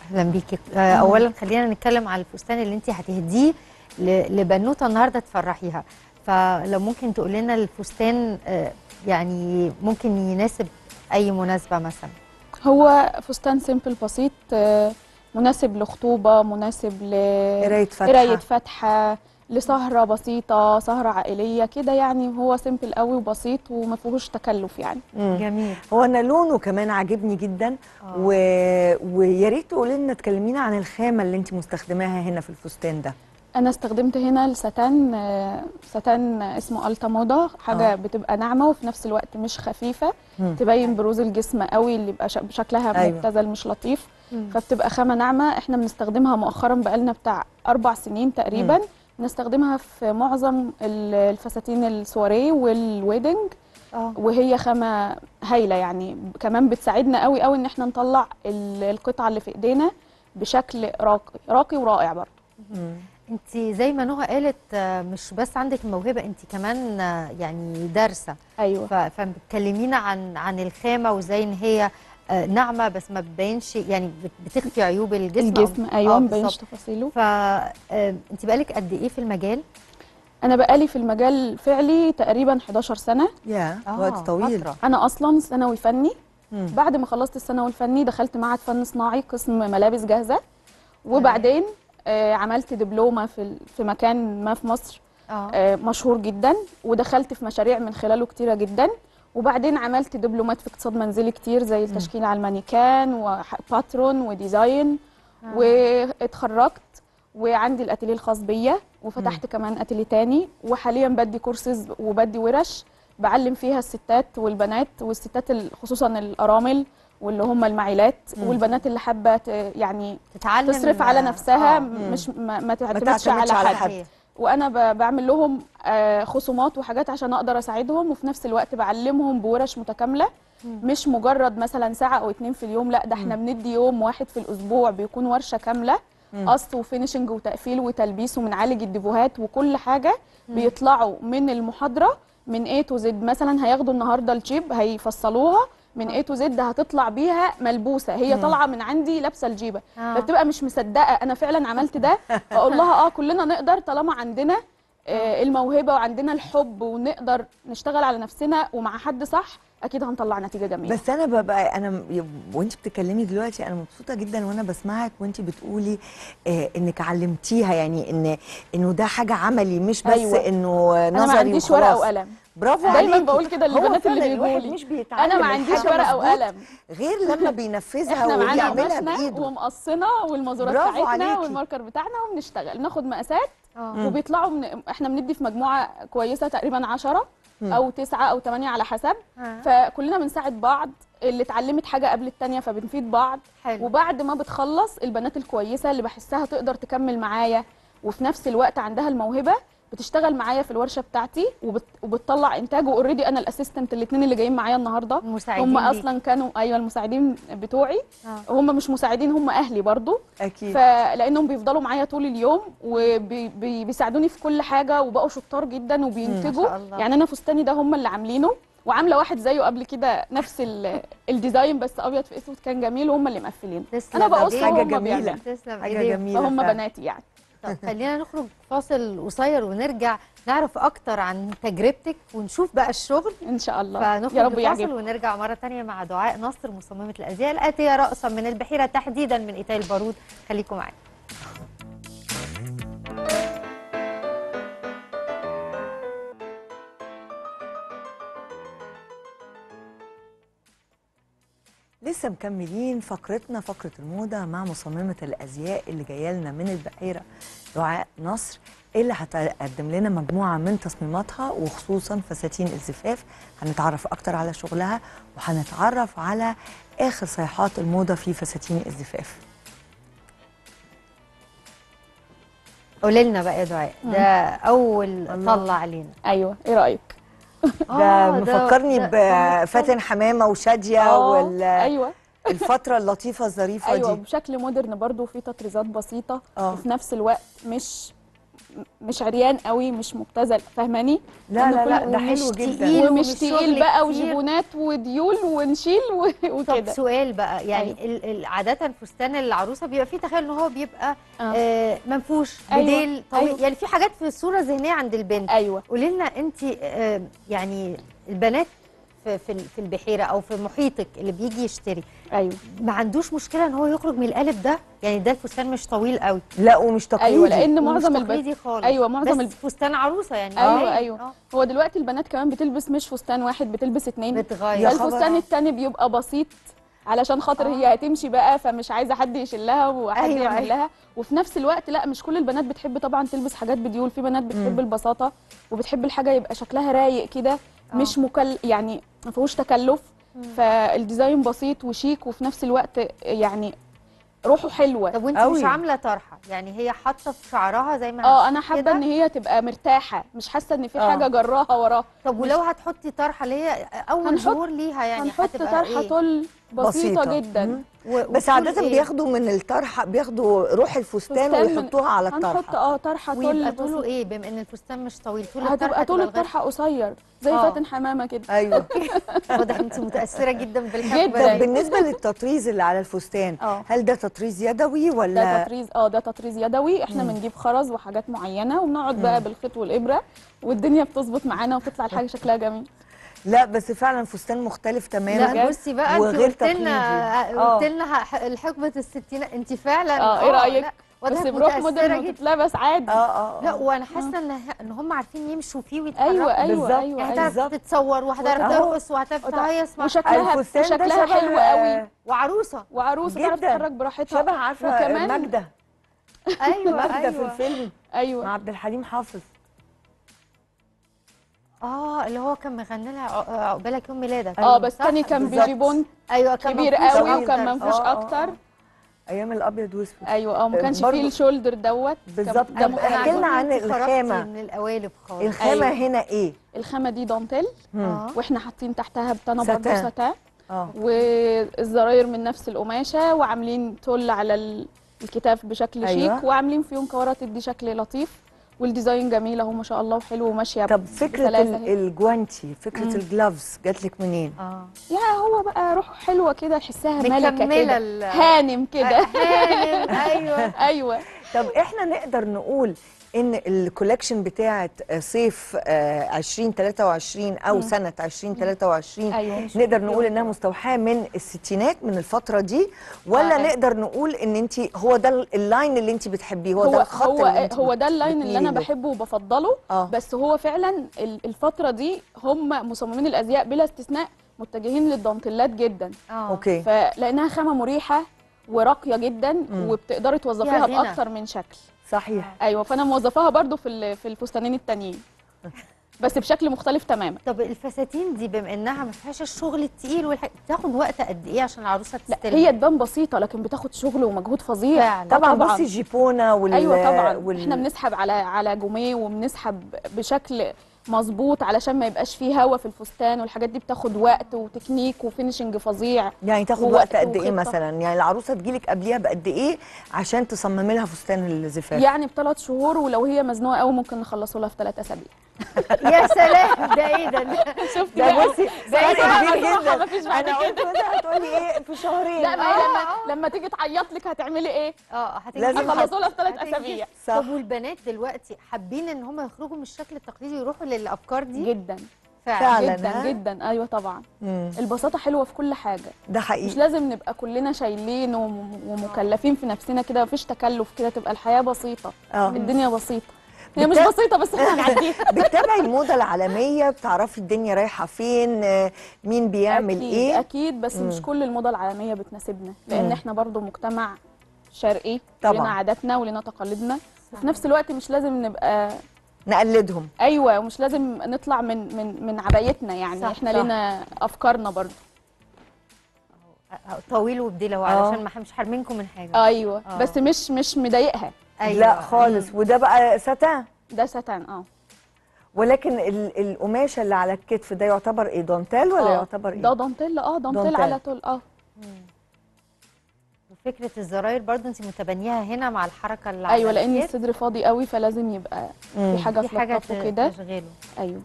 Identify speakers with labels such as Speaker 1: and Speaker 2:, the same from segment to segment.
Speaker 1: اهلا بيكي. اولا خلينا نتكلم على الفستان اللي انت هتهديه لبنوته النهارده تفرحيها. فلو ممكن تقول لنا الفستان يعني ممكن يناسب اي مناسبه مثلا.
Speaker 2: هو فستان سيمبل بسيط، مناسب لخطوبه، مناسب لقرايه فاتحه، لسهره بسيطه، سهره عائليه كده يعني. هو سيمبل قوي وبسيط وما فيهوش تكلف يعني.
Speaker 1: جميل.
Speaker 3: هو انا لونه كمان عاجبني جدا. ويا ريت تقولي لنا، تكلمينا عن الخامه اللي انت مستخدماها هنا في الفستان ده.
Speaker 2: انا استخدمت هنا ستان اسمه التا موضه، حاجه بتبقى ناعمه وفي نفس الوقت مش خفيفه، تبين بروز الجسم قوي اللي يبقى شكلها مبتذل مش لطيف. فبتبقى خامه ناعمه، احنا بنستخدمها مؤخرا بقالنا بتاع 4 سنين تقريبا. بنستخدمها في معظم الفساتين السواريه والويدنج. وهي خامه هايله يعني، كمان بتساعدنا قوي قوي ان احنا نطلع القطعه اللي في ايدينا بشكل راقي ورائع برضه.
Speaker 1: انت زي ما نهى قالت مش بس عندك الموهبه، انت كمان يعني دارسه.
Speaker 2: ايوه.
Speaker 1: فبتكلمينا عن الخامه وازاي ان هي ناعمه بس ما بتبينش، يعني بتخفي عيوب الجسم.
Speaker 2: ايوه ما بتبينش تفاصيله.
Speaker 1: فانت بقالك قد ايه في المجال؟
Speaker 2: انا بقالي في المجال فعلي تقريبا 11 سنه.
Speaker 3: وقت طويل.
Speaker 2: انا اصلا ثانوي فني. بعد ما خلصت الثانوي الفني دخلت معهد فن صناعي قسم ملابس جاهزه. وبعدين عملت دبلومه في مكان ما في مصر مشهور جدا، ودخلت في مشاريع من خلاله كتيره جدا. وبعدين عملت دبلومات في اقتصاد منزلي كتير، زي التشكيل على المانيكان وباترون وديزاين. واتخرجت وعندي الاتيليه الخاص بيا، وفتحت كمان اتيليه تاني. وحاليا بدي كورسز وبدي ورش بعلم فيها الستات والبنات، والستات خصوصا الارامل واللي هم المعيلات، والبنات اللي حابه يعني
Speaker 1: تتعلم
Speaker 2: تصرف على نفسها، مش ما تعتمدش على حد. وانا بعمل لهم خصومات وحاجات عشان اقدر اساعدهم، وفي نفس الوقت بعلمهم بورش متكامله. مش مجرد مثلا ساعه او 2 في اليوم، لا ده احنا بندي يوم واحد في الاسبوع بيكون ورشه كامله، قص وفينيشنج وتقفيل وتلبيس، وبنعالج الديفوهات وكل حاجه. بيطلعوا من المحاضره من A to Z. مثلا هياخدوا النهارده الجيب هيفصلوها من A to Z، هتطلع بيها ملبوسه، هي طالعه من عندي لابسه الجيبه. فبتبقى مش مصدقه انا فعلا عملت ده. فاقول لها كلنا نقدر طالما عندنا الموهبه وعندنا الحب ونقدر نشتغل على نفسنا ومع حد صح، اكيد هنطلع نتيجه جميله.
Speaker 3: بس انا ببقى وانت بتتكلمي دلوقتي انا مبسوطه جدا وانا بسمعك وانت بتقولي انك علمتيها، يعني انه ده حاجه عملي مش بس انه نظري.
Speaker 2: انا ما عنديش ورقه وقلم.
Speaker 3: برافو
Speaker 2: عليكي. دايما
Speaker 3: عليكي.
Speaker 2: بقول كده للبنات اللي بيجوا لي،
Speaker 3: مش بيتعلم
Speaker 2: انا ما عنديش ورقه وقلم
Speaker 3: غير لما بينفذها
Speaker 2: وبيعملها بايده ومقصنا والمازورات بتاعتنا والماركر بتاعنا، وبنشتغل ناخد مقاسات وبيطلعوا احنا بندي في مجموعه كويسه تقريبا 10 او 9 او 8 على حسب. فكلنا بنساعد بعض، اللي اتعلمت حاجه قبل الثانيه فبنفيد بعض. وبعد ما بتخلص البنات الكويسه اللي بحسها تقدر تكمل معايا وفي نفس الوقت عندها الموهبه بتشتغل معايا في الورشه بتاعتي وبتطلع انتاج. واوريدي انا الاسيستنت الاثنين اللي جايين معايا النهارده هم اصلا كانوا المساعدين بتوعي. هم مش مساعدين، هم اهلي برضو
Speaker 3: اكيد،
Speaker 2: فلانهم بيفضلوا معايا طول اليوم وبيساعدوني في كل حاجه، وبقوا شطار جدا وبينتجوا. يعني انا فستاني ده هم اللي عاملينه، وعامله واحد زيه قبل كده نفس الديزاين بس ابيض في اسود، كان جميل وهم اللي مقفلينه. انا بقص
Speaker 3: حاجه جميله، حاجه جميله،
Speaker 2: فهم بناتي يعني.
Speaker 1: طب خلينا نخرج فاصل قصير ونرجع نعرف اكتر عن تجربتك ونشوف بقى الشغل
Speaker 2: ان شاء الله.
Speaker 1: فنخرج فاصل ونرجع مره ثانيه مع دعاء نصر مصممه الازياء الاتيه راسا من البحيره، تحديدا من ايتاي البارود. خليكم معانا.
Speaker 3: لسه مكملين فقرتنا، فقره الموضه مع مصممه الازياء اللي جايه لنا من البحيره دعاء نصر، اللي هتقدم لنا مجموعه من تصميماتها وخصوصا فساتين الزفاف. هنتعرف اكتر على شغلها وهنتعرف على اخر صيحات الموضه في فساتين الزفاف.
Speaker 1: قولي لنا بقى يا دعاء، ده اول طلع علينا.
Speaker 2: ايوه، ايه رايك؟
Speaker 3: ده مفكرني بفاتن حمامه وشاديه
Speaker 2: ايوه
Speaker 3: الفتره اللطيفه الظريفه
Speaker 2: ايوه
Speaker 3: دي.
Speaker 2: بشكل مودرن برضو، وفي تطريزات بسيطه وفي نفس الوقت مش عريان قوي، مش مبتذل، فاهماني؟
Speaker 3: لا لا لا ده حلو جدا.
Speaker 2: ومش تقيل بقى وجبونات وديول ونشيل وكده.
Speaker 1: طب سؤال بقى، يعني عادة فستان العروسة بيبقى فيه تخيل ان هو بيبقى منفوش بديل طويل، يعني في حاجات في الصورة الذهنية عند البنت. قولي لنا انت يعني البنات في البحيره او في محيطك اللي بيجي يشتري ما عندوش مشكله ان هو يخرج من القالب ده؟ يعني ده الفستان مش طويل قوي،
Speaker 3: لا ومش تقليدي،
Speaker 2: لان معظم
Speaker 1: البنات خالص،
Speaker 2: معظم
Speaker 1: فستان عروسه يعني.
Speaker 2: هو دلوقتي البنات كمان بتلبس مش فستان واحد، بتلبس 2،
Speaker 1: بتغير.
Speaker 2: الفستان الثاني بيبقى بسيط علشان خاطر هي هتمشي بقى، فمش عايزه حد يشيلها وحد يعمل لها. وفي نفس الوقت لا، مش كل البنات بتحب طبعا تلبس حاجات بديول، في بنات بتحب البساطه وبتحب الحاجه يبقى شكلها رايق كده، مش يعني ما فيهوش تكلف، فالديزاين بسيط وشيك وفي نفس الوقت يعني روحه حلوه.
Speaker 1: طب وانت مش عامله طرحه؟ يعني هي حاطه في شعرها زي ما
Speaker 2: انا حابه ان هي تبقى مرتاحه، مش حاسه ان في حاجه جراها وراها.
Speaker 1: طب ولو هتحطي طرحه اللي هي اول ظهور ليها، يعني
Speaker 2: هنحط طرحه طل بسيطه جدا.
Speaker 3: بس عاده بياخدوا من الطرحه، بياخدوا روح الفستان ويحطوها على الطرحه.
Speaker 2: هنحط طرحه طل.
Speaker 1: ويبقى طوله ايه بما ان الفستان مش طويل؟ طول الطرحه
Speaker 2: هتبقى طول الطرحه قصير زي فاتن حمامه كده.
Speaker 3: ايوه
Speaker 1: واضح انت متاثره جدا بالحقبه.
Speaker 3: طب بالنسبه للتطريز اللي على الفستان هل ده تطريز يدوي ولا
Speaker 2: ده تطريز؟ ده تطريز يدوي. احنا بنجيب خرز وحاجات معينه وبنقعد بقى بالخيط والابره والدنيا بتظبط معانا وتطلع الحاجه شكلها جميل.
Speaker 3: لا بس فعلا فستان مختلف تماما.
Speaker 1: لا بصي بقى، انت قلت لنا حقبه الستينات، انت فعلا
Speaker 2: ايه رايك؟ بس بروح مودرن وتتلبس عادي.
Speaker 1: لا وانا حاسه ان هم عارفين يمشوا فيه ويتحركوا.
Speaker 2: ايوه
Speaker 1: هتعرف تتصور وهتعرف ترقص وهتعرف تهيص مع
Speaker 2: وشكلها حلو قوي،
Speaker 1: وعروسه
Speaker 2: تعرف تتحرك براحتها.
Speaker 3: شبه عارفه ماجده. ماجده في الفيلم مع عبد الحليم حافظ.
Speaker 1: اللي هو كان مغني لها عقبالك يوم ميلادك.
Speaker 2: بس تاني كان بيجيبون كبير قوي وكان منفوش اكتر.
Speaker 3: ايام الابيض واسود.
Speaker 2: ما كانش فيه الشولدر دوت
Speaker 3: بالظبط. طب احكي لنا عن الخامه.
Speaker 1: من القوالب خالص.
Speaker 3: الخامه هنا ايه؟
Speaker 2: الخامه دي دانتيل، واحنا حاطين تحتها بتانه برضه ساتان، والزراير من نفس القماشه، وعاملين تول على الكتاف بشكل شيك، وعاملين فيهم كورات تدي شكل لطيف، والديزاين جميل اهو ما شاء الله وحلو وماشيه.
Speaker 3: طب فكره الجوانتي، فكره الجلافز جات لك منين؟
Speaker 2: هو بقى روحه حلوه كده، تحسها ملكه كده، هانم كده.
Speaker 1: هانم.
Speaker 2: ايوه.
Speaker 3: طب احنا نقدر نقول ان الكولكشن بتاعه صيف 2023 او سنه 2023 نقدر نقول انها مستوحاه من الستينات، من الفتره دي، ولا نقدر نقول ان انت هو ده اللاين اللي انت بتحبيه، هو ده الخط
Speaker 2: هو ده اللاين اللي انا بحبه وبفضله. بس هو فعلا الفتره دي هم مصممين الازياء بلا استثناء متجهين للدانتيلات جدا.
Speaker 3: اوكي.
Speaker 2: فلانها خامه مريحه وراقيه جدا، وبتقدري توظفيها باكتر من شكل.
Speaker 3: صحيح.
Speaker 2: ايوه، فانا موظفاها برضو في الفستانين التانيين بس بشكل مختلف تماما.
Speaker 1: طب الفساتين دي بما انها ما فيهاش الشغل التقيل بتاخد وقت قد ايه عشان العروسه تستلم؟
Speaker 2: لا هي تبان بسيطه لكن بتاخد شغل ومجهود فظيع.
Speaker 3: طبعا بصي الجيبونه
Speaker 2: ايوه طبعا احنا بنسحب على جوميه، وبنسحب بشكل مظبوط علشان ما يبقاش فيه هوا في الفستان، والحاجات دي بتاخد وقت وتكنيك وفينيشنج فظيع.
Speaker 3: يعني تاخد وقت قد ايه مثلا؟ يعني العروسه تجيلك قبليها بقد ايه عشان تصممي لها فستان الزفاف؟
Speaker 2: يعني ب3 شهور، ولو هي مزنوقه قوي ممكن نخلصه لها في 3 اسابيع.
Speaker 1: يا سلام، ده ايه ده؟
Speaker 2: شفتي
Speaker 3: ده؟ بصي
Speaker 2: ده كبير جدا.
Speaker 3: مفيش بعد كده. انا قلت مثلا هتقولي ايه في شهرين.
Speaker 2: لا ما هي لما تيجي تعيط لك هتعملي ايه؟
Speaker 3: لازم
Speaker 2: هخلصه لها في 3 اسابيع.
Speaker 1: طب والبنات دلوقتي حابين ان هم يخرجوا من الشكل التقليدي ويروحوا للافكار دي؟
Speaker 2: جدا
Speaker 3: فعلا
Speaker 2: جدا جدا. ايوه طبعا. البساطه حلوه في كل حاجه.
Speaker 3: ده حقيقي.
Speaker 2: مش لازم نبقى كلنا شايلين ومكلفين في نفسنا كده، مفيش تكلف كده، تبقى الحياه بسيطه. الدنيا بسيطه، هي مش بسيطه بس احنا هنعديها.
Speaker 3: بتتابعي الموضه العالميه، بتعرفي الدنيا رايحه فين، مين بيعمل ايه؟
Speaker 2: اكيد بس مش كل الموضه العالميه بتناسبنا، لان احنا برضو مجتمع شرقي،
Speaker 3: طبعا
Speaker 2: لنا عاداتنا ولنا تقاليدنا، وفي نفس الوقت مش لازم نبقى
Speaker 3: نقلدهم.
Speaker 2: ايوه، ومش لازم نطلع من عبايتنا، يعني صح احنا لنا افكارنا برضو.
Speaker 1: طويل وبديل اهو علشان مش حارمينكم من حاجه.
Speaker 2: ايوه بس مش مضايقها.
Speaker 3: لا خالص. وده بقى ساتان؟
Speaker 2: ده ساتان.
Speaker 3: كن القماشه اللي على الكتف ده يعتبر ايه، دانتيل ولا يعتبر ايه؟
Speaker 2: ده دانتيل. دانتيل على طول.
Speaker 1: فكره الزراير برضو انت متبنيها هنا مع الحركه اللي
Speaker 2: ايوه،
Speaker 1: على
Speaker 2: لان
Speaker 1: الكتف.
Speaker 2: الصدر فاضي قوي فلازم يبقى في حاجه
Speaker 1: في حاجه
Speaker 2: تلطفه كده.
Speaker 1: تشغله.
Speaker 2: ايوه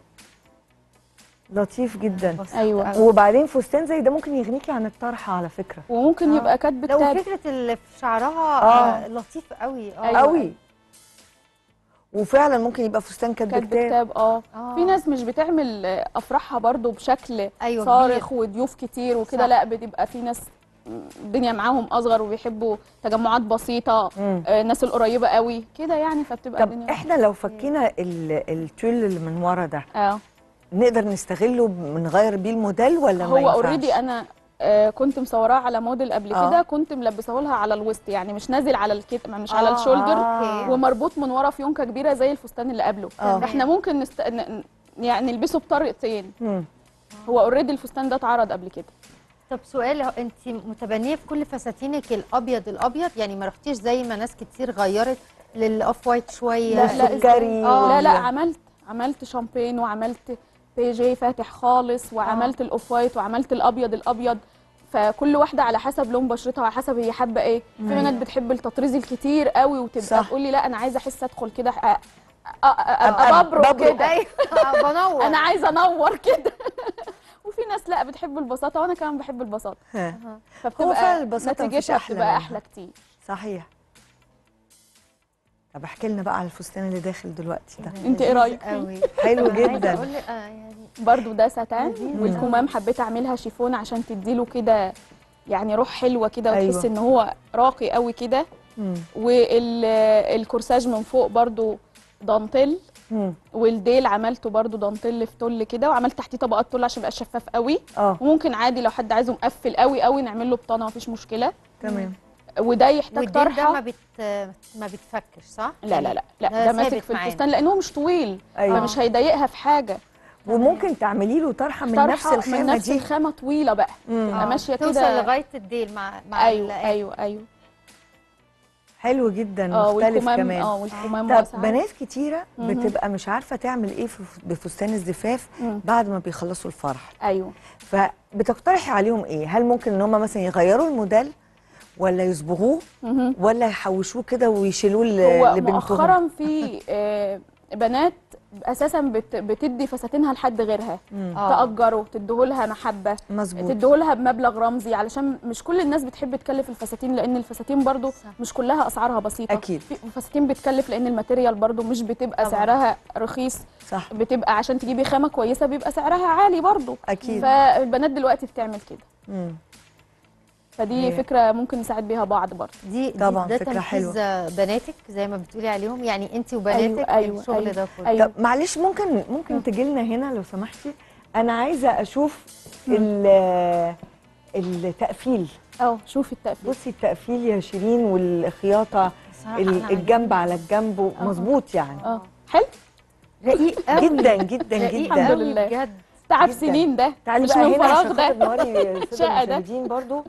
Speaker 3: لطيف جدا.
Speaker 2: ايوه
Speaker 1: أوي.
Speaker 3: وبعدين فستان زي ده ممكن يغنيكي عن الطرحه على فكره.
Speaker 2: وممكن يبقى كاتب
Speaker 1: لو
Speaker 2: كتاب.
Speaker 1: فكره اللي في شعرها لطيف قوي.
Speaker 2: أيوة.
Speaker 3: قوي. وفعلا ممكن يبقى فستان كاتب
Speaker 2: كاتب
Speaker 3: كتاب.
Speaker 2: كتاب. في ناس مش بتعمل افراحها برضو بشكل
Speaker 1: أيوة
Speaker 2: صارخ
Speaker 1: كبير.
Speaker 2: وضيوف كتير وكده،
Speaker 1: صح.
Speaker 2: لا بتبقى في ناس الدنيا معاهم اصغر وبيحبوا تجمعات بسيطه، الناس القريبه قوي كده يعني، فبتبقى
Speaker 3: طب
Speaker 2: الدنيا.
Speaker 3: احنا لو فكينا التول اللي من ورا ده نقدر نستغله نغير بيه الموديل ولا ما
Speaker 2: هو
Speaker 3: ينفعش؟
Speaker 2: اوريدي انا كنت مصوراه على موديل قبل كده، كنت ملبسه لها على الوسط، يعني مش نازل على الكتف، مش على الشولدر، ومربوط من ورا في يونكه كبيره زي الفستان اللي قبله. احنا ممكن يعني نلبسه بطريقتين. هو اوريدي الفستان ده اتعرض قبل كده.
Speaker 1: طب سؤال، انت متبنيه في كل فساتينك الابيض يعني ما رحتيش زي ما ناس كتير غيرت للاوف وايت شويه؟
Speaker 2: لا
Speaker 3: سكري.
Speaker 2: لا عملت شامبين، وعملت بيجي فاتح خالص، وعملت الاوف وايت، وعملت الابيض. فكل واحده على حسب لون بشرتها وعلى حسب هي حابه ايه. في بنات بتحب التطريز الكتير قوي وتبقى تقول لي لا انا عايزه احس ادخل كده ابقى ببرق كده.
Speaker 1: بنور.
Speaker 2: انا عايزه انور كده. وفي ناس لا بتحب البساطه، وانا كمان بحب البساطه.
Speaker 3: هو فعلا البساطه
Speaker 2: نتيجتها بتبقى احلى كتير.
Speaker 3: صحيح. طب احكي لنا بقى على الفستان اللي داخل دلوقتي ده.
Speaker 2: انت ايه رايك فيه؟
Speaker 3: حلو جدا.
Speaker 1: يعني
Speaker 2: برضو ده ساتان، والكمام حبيت اعملها شيفون عشان تديله كده يعني روح حلوه كده، وتحس ان هو راقي قوي كده. والكورساج من فوق برضو دانتيل، والديل عملته برضو دانتيل في تل كده، وعملت تحتيه طبقات تل عشان يبقى شفاف قوي. وممكن عادي لو حد عايزه مقفل قوي نعمل له بطانه مفيش مشكله.
Speaker 3: تمام.
Speaker 2: وده يحتاج طرحه.
Speaker 1: ده ما بتفكش صح؟
Speaker 2: لا ده ماسك في الفستان لانه مش طويل. فمش هيضايقها في حاجه.
Speaker 3: وممكن تعملي له طرحه من نفس الخامه دي،
Speaker 2: من نفس الخامه طويله بقى، تبقى ماشيه كده
Speaker 1: توصل لغايه الديل مع
Speaker 2: ايوه
Speaker 3: حلو جدا. مختلف كمان.
Speaker 2: والكمام واسع.
Speaker 3: بنات كتيره بتبقى مش عارفه تعمل ايه بفستان الزفاف بعد ما بيخلصوا الفرح.
Speaker 2: ايوه.
Speaker 3: فبتقترحي عليهم ايه؟ هل ممكن ان هم مثلا يغيروا الموديل ولا يصبغوه ولا يحوشوه كده ويشيلوه لبنتهم؟
Speaker 2: مؤخرا في بنات اساسا بتدي فساتينها لحد غيرها، تأجره، تديهولها محبه، تديهولها بمبلغ رمزي، علشان مش كل الناس بتحب تكلف الفساتين، لان الفساتين برضو مش كلها اسعارها بسيطه.
Speaker 3: اكيد.
Speaker 2: في فساتين بتكلف لان الماتيريال برضو مش بتبقى سعرها رخيص.
Speaker 3: صح.
Speaker 2: بتبقى عشان تجيبي خامه كويسه بيبقى سعرها عالي برضو.
Speaker 3: اكيد.
Speaker 2: فالبنات دلوقتي بتعمل كده. فدي فكره ممكن نساعد بيها بعض برضه.
Speaker 1: دي
Speaker 3: طبعا
Speaker 1: ده
Speaker 3: فكره حلوه.
Speaker 1: بناتك زي ما بتقولي عليهم، يعني انت وبناتك. الشغل ده كله.
Speaker 3: طب معلش ممكن تجي لنا هنا لو سمحتي؟ انا عايزه اشوف التقفيل.
Speaker 2: شوفي التقفيل.
Speaker 3: بصي التقفيل يا شيرين، والخياطه الجنب على الجنب مظبوط يعني.
Speaker 1: حلو رقيق قوي
Speaker 3: جدا جدا جدا.
Speaker 2: الحمد لله بجد. تعب سنين ده،
Speaker 3: تعالي
Speaker 2: مش
Speaker 3: بقى
Speaker 2: من
Speaker 3: هنا
Speaker 2: فراغ ده.
Speaker 3: شقه ده برضو.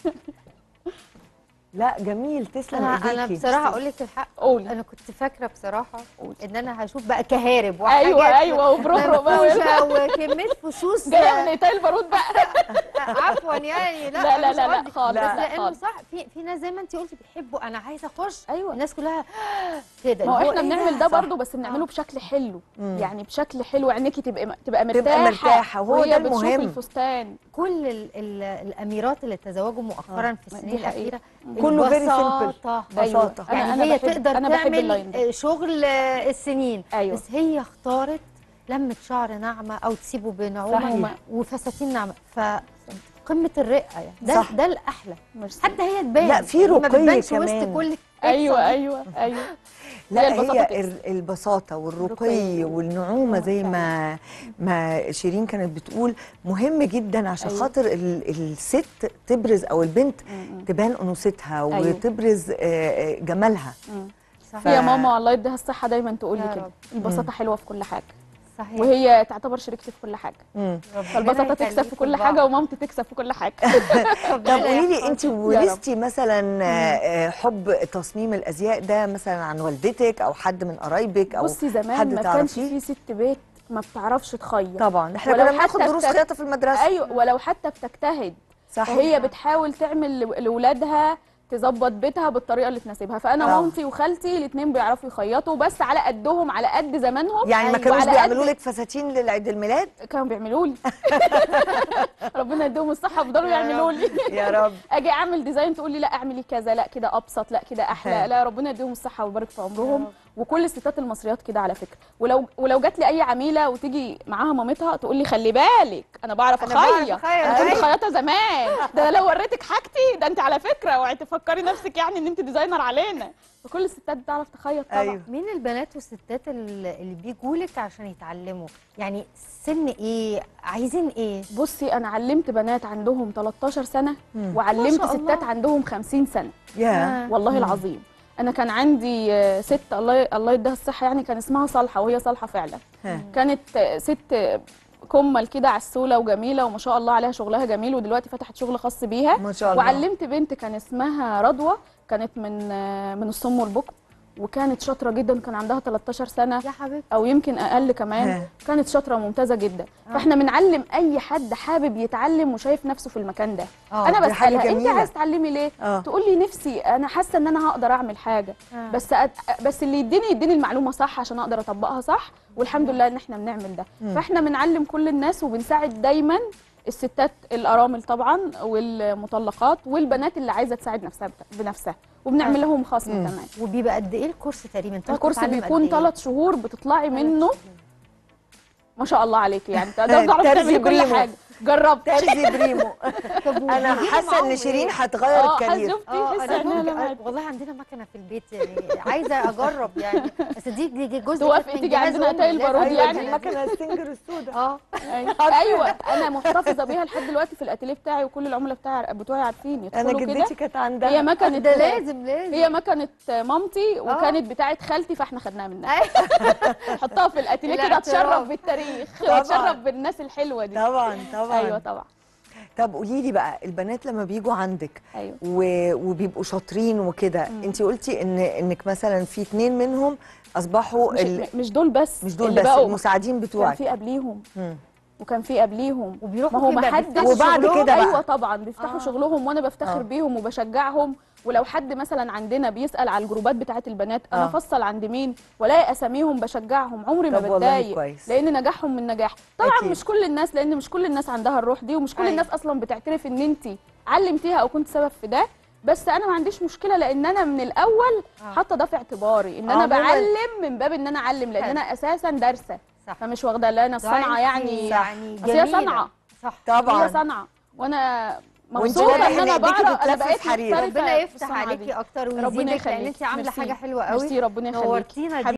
Speaker 3: لا جميل، تسلم ايديكي.
Speaker 1: انا بصراحه اقول لك الحق، انا كنت فاكره بصراحه ان انا هشوف بقى كهارب
Speaker 2: وحاجات. ايوه وبرقرق
Speaker 1: بقى وكميه فصوص
Speaker 2: جايه من ايطاليا البارود بقى.
Speaker 1: عفوا يعني.
Speaker 2: لا خالص.
Speaker 1: بس لانه صح في ناس زي ما انت قلتي بيحبوا، انا عايزه اخش.
Speaker 2: ايوه
Speaker 1: الناس كلها كده.
Speaker 2: ما هو احنا بنعمل ده برضه، بس بنعمله بشكل حلو. يعني بشكل حلو عينيكي تبقى مرتاحه
Speaker 3: وهو ده المهم.
Speaker 2: بتشوفي الفستان.
Speaker 1: كل الاميرات اللي تزوجوا مؤخرا في السنين الاخيره
Speaker 3: كله فيري سمبل.
Speaker 1: بساطه. يعني هي تقدر تعمل شغل السنين.
Speaker 2: أيوة.
Speaker 1: بس هي اختارت لمة شعر ناعمه او تسيبه بنعومه وفساتين ناعمه، فقمه الرقه يعني. ده الاحلى. حتى هي تبان.
Speaker 3: لا في رقي كمان
Speaker 1: وسط كل
Speaker 2: ايوه
Speaker 3: لا هي البساطه والرقي والنعومه زي ما شيرين كانت بتقول مهم جدا، عشان خاطر الست تبرز او البنت تبان انوثتها وتبرز جمالها.
Speaker 2: يا ماما الله يديها الصحه دايما تقول لي كده، البساطه حلوه في كل حاجه.
Speaker 1: صحيح.
Speaker 2: وهي تعتبر شريكتي في كل حاجه. فالبساطه تكسب في كل حاجه، ومامتي تكسب في كل حاجه.
Speaker 3: طب قولي لي، انت ورثتي مثلا حب تصميم الازياء ده مثلا عن والدتك او حد من قرايبك او
Speaker 2: بصي زمان ما كانش في ست بيت ما بتعرفش تخيط.
Speaker 3: طبعا احنا كنا بناخد دروس خياطه في المدرسه.
Speaker 2: ايوه، ولو حتى بتجتهد
Speaker 3: صح.
Speaker 2: فهي بتحاول تعمل لاولادها تظبط بيتها بالطريقه اللي تناسبها. فانا مامتي وخالتي الاثنين بيعرفوا يخيطوا، بس على قدهم، على قد زمانهم.
Speaker 3: يعني ما كانوش بيعملوا لك فساتين للعيد الميلاد؟
Speaker 2: كانوا بيعملوا لي. ربنا يديهم الصحه، فضلوا يعملوا لي.
Speaker 3: يا رب.
Speaker 2: اجي اعمل ديزاين تقول لي لا اعملي كذا، لا كده ابسط، لا كده احلى. لا ربنا يديهم الصحه ويبارك في عمرهم. وكل الستات المصريات كده على فكره. ولو جات لي اي عميله وتيجي معاها مامتها تقول لي خلي بالك انا بعرف اخيط، انا كنت خياطه زمان، ده انا لو وريتك حاجتي ده انت على فكره، اوعي تفكري نفسك يعني ان انت ديزاينر علينا. فكل الستات بتعرف تخيط طبعا.
Speaker 3: أيوه.
Speaker 1: مين البنات والستات اللي بيجوا لك عشان يتعلموا؟ يعني سن ايه؟ عايزين ايه؟
Speaker 2: بصي انا علمت بنات عندهم 13 سنه وعلمت ستات عندهم 50 سنه. والله العظيم. انا كان عندي ست الله يديها الصحه، يعني كان اسمها صالحه، وهي صالحه فعلا. كانت ست كمل كده عسوله وجميله وما شاء الله عليها، شغلها جميل، ودلوقتي فتحت شغل خاص بيها
Speaker 3: ما شاء الله.
Speaker 2: وعلمت بنت كان اسمها رضوى، كانت من الصم والبكم، وكانت شاطره جدا، كان عندها 13 سنه
Speaker 1: يا حبيبتي
Speaker 2: او يمكن اقل كمان. كانت شاطره ممتازه جدا. فاحنا بنعلم اي حد حابب يتعلم وشايف نفسه في المكان ده. انا بسالها انت عايز تتعلمي ليه؟ تقول لي نفسي، انا حاسه ان انا هقدر اعمل حاجه. بس اللي يديني المعلومه صح عشان اقدر اطبقها صح، والحمد لله ان احنا بنعمل ده. فاحنا بنعلم كل الناس وبنساعد دايما الستات الارامل طبعا والمطلقات والبنات اللي عايزه تساعد نفسها بنفسها، وبنعمل لهم خصم كمان.
Speaker 1: وبيبقى قد ايه الكورس تقريبا؟
Speaker 2: الكورس بيكون 3 شهور بتطلعي منه ما شاء الله عليكي، يعني تعرفي تعملي كل حاجه. جربت
Speaker 3: ترزي بريمو. انا حاسه ان شيرين هتغير الكارير.
Speaker 2: شفتي؟
Speaker 1: والله عندنا مكنه في البيت، يعني عايزه اجرب يعني، بس دي جزء
Speaker 2: توافقي تيجي عندنا اتاي البارود يعني
Speaker 3: المكنه السنجر السوداء.
Speaker 2: ايوه انا محتفظه بيها لحد دلوقتي في الاتيليه بتاعي، وكل العملاء بتوعي عارفين يدخلوا كده.
Speaker 3: انا جدتي كانت عندها.
Speaker 2: هي مكنه
Speaker 1: ده لازم
Speaker 2: هي مكنه مامتي وكانت بتاعه خالتي، فاحنا خدناها منها. حطها في الاتيليه كده تشرف بالتاريخ وتشرف بالناس الحلوه دي.
Speaker 3: طبعا.
Speaker 2: ايوه طبعا.
Speaker 3: طب قولي لي بقى، البنات لما بيجوا عندك وبيبقوا شاطرين وكده، انت قلتي انك مثلا في 2 منهم اصبحوا
Speaker 2: مش دول بس،
Speaker 3: مش دول بس المساعدين بتوعك،
Speaker 2: كان في قبليهم وكان في قبليهم
Speaker 1: وبيروحوا
Speaker 2: ما هو ما حدش.
Speaker 3: وبعد كده بقى
Speaker 2: ايوه طبعا بيفتحوا شغلهم، وانا بفتخر بيهم وبشجعهم. ولو حد مثلا عندنا بيسال على الجروبات بتاعه البنات، انا افصل عند مين والاقي اساميهم بشجعهم، عمري ما بتضايق، لان نجاحهم من نجاح. طبعا أكيد. مش كل الناس، لان مش كل الناس عندها الروح دي، ومش كل الناس اصلا بتعترف ان انت علمتيها او كنت سبب في ده. بس انا ما عنديش مشكله، لان انا من الاول حاطه ده في اعتباري، ان انا بعلم من باب ان انا اعلم، لان انا اساسا دارسه، فمش واخده لنا الصنعه يعني هي صنعه.
Speaker 1: صح
Speaker 3: طبعا
Speaker 2: هي صنعه، وانا مبسوطه ان انا بعرف. انا بقيت
Speaker 1: ربنا يفتح عليكي اكتر ويزيدك، لان انت عامله حاجه حلوه قوي.
Speaker 2: ربنا يخليكي،
Speaker 1: نورتينا.